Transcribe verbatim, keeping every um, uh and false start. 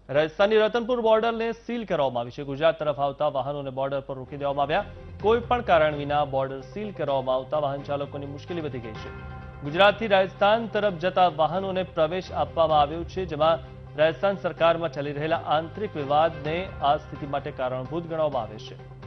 રાજસ્થાનની રતનપુર બોર્ડરને સીલ કરવામાં આવી છે। ગુજરાત તરફ આવતા વાહનોને બોર્ડર પર રોકી દેવામાં આવ્યા। કોઈ પણ કારણ વિના બોર્ડર સીલ કરવામાં આવતા વાહન ચાલકોની મુશ્કેલી વધી ગઈ છે। ગુજરાતથી રાજસ્થાન તરફ જતા વાહનોને પ્રવેશ આપવામાં આવ્યો છે, જેમાં રાજસ્થાન સરકારમાં ચાલી રહેલા આંતરિક વિવાદને આ સ્થિતિ માટે કારણભૂત ગણવામાં આવે છે।